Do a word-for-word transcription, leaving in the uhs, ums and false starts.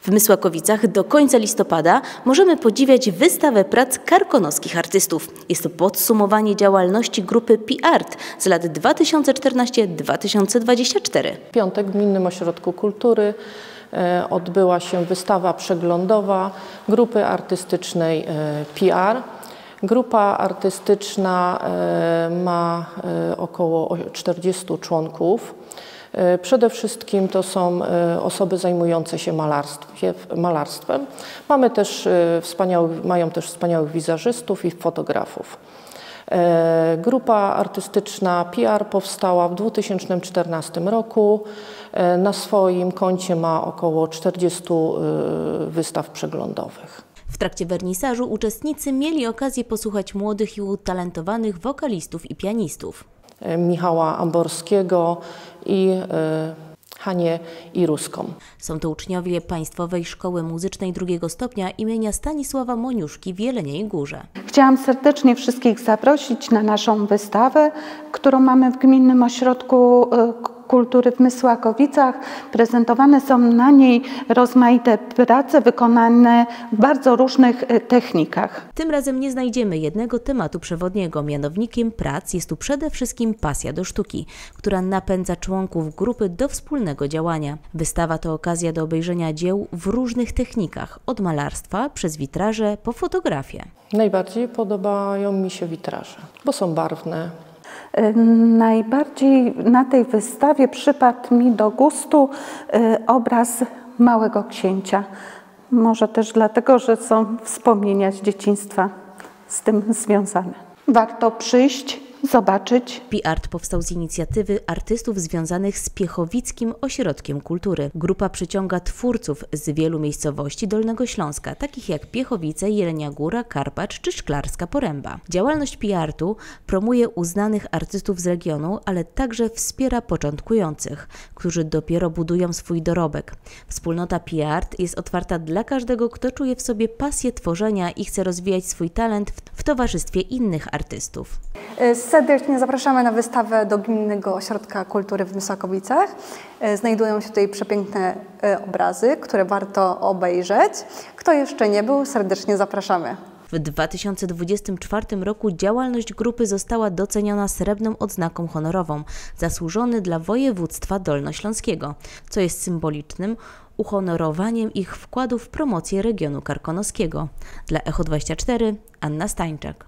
W Mysłakowicach do końca listopada możemy podziwiać wystawę prac karkonoskich artystów. Jest to podsumowanie działalności grupy P-Art z lat dwa tysiące czternasty do dwa tysiące dwudziestego czwartego. W piątek w Gminnym Ośrodku Kultury odbyła się wystawa przeglądowa grupy artystycznej P-Art. Grupa artystyczna ma około czterdziestu członków. Przede wszystkim to są osoby zajmujące się malarstwem. Mamy też wspaniałych, mają też wspaniałych wizerzystów i fotografów. Grupa artystyczna P-Art powstała w dwa tysiące czternastym roku. Na swoim koncie ma około czterdziestu wystaw przeglądowych. W trakcie wernisażu uczestnicy mieli okazję posłuchać młodych i utalentowanych wokalistów i pianistów. Michała Amborskiego i Hanię Iruską. Są to uczniowie Państwowej Szkoły Muzycznej drugiego stopnia imienia Stanisława Moniuszki w Jeleniej Górze. Chciałam serdecznie wszystkich zaprosić na naszą wystawę, którą mamy w Gminnym Ośrodku Kultury w Mysłakowicach. Prezentowane są na niej rozmaite prace wykonane w bardzo różnych technikach. Tym razem nie znajdziemy jednego tematu przewodniego. Mianownikiem prac jest tu przede wszystkim pasja do sztuki, która napędza członków grupy do wspólnego działania. Wystawa to okazja do obejrzenia dzieł w różnych technikach, od malarstwa przez witraże po fotografię. Najbardziej podobają mi się witraże, bo są barwne. Najbardziej na tej wystawie przypadł mi do gustu obraz Małego Księcia. Może też dlatego, że są wspomnienia z dzieciństwa z tym związane. Warto przyjść, zobaczyć. P-Art powstał z inicjatywy artystów związanych z Piechowickim Ośrodkiem Kultury. Grupa przyciąga twórców z wielu miejscowości Dolnego Śląska, takich jak Piechowice, Jelenia Góra, Karpacz czy Szklarska Poręba. Działalność P-Artu promuje uznanych artystów z regionu, ale także wspiera początkujących, którzy dopiero budują swój dorobek. Wspólnota P-Art jest otwarta dla każdego, kto czuje w sobie pasję tworzenia i chce rozwijać swój talent w towarzystwie innych artystów. Serdecznie zapraszamy na wystawę do Gminnego Ośrodka Kultury w Mysłakowicach. Znajdują się tutaj przepiękne obrazy, które warto obejrzeć. Kto jeszcze nie był, serdecznie zapraszamy. W dwa tysiące dwudziestym czwartym roku działalność grupy została doceniona srebrną odznaką honorową Zasłużony dla województwa dolnośląskiego, co jest symbolicznym uhonorowaniem ich wkładu w promocję regionu karkonoskiego. Dla Echo dwadzieścia cztery Anna Stańczak.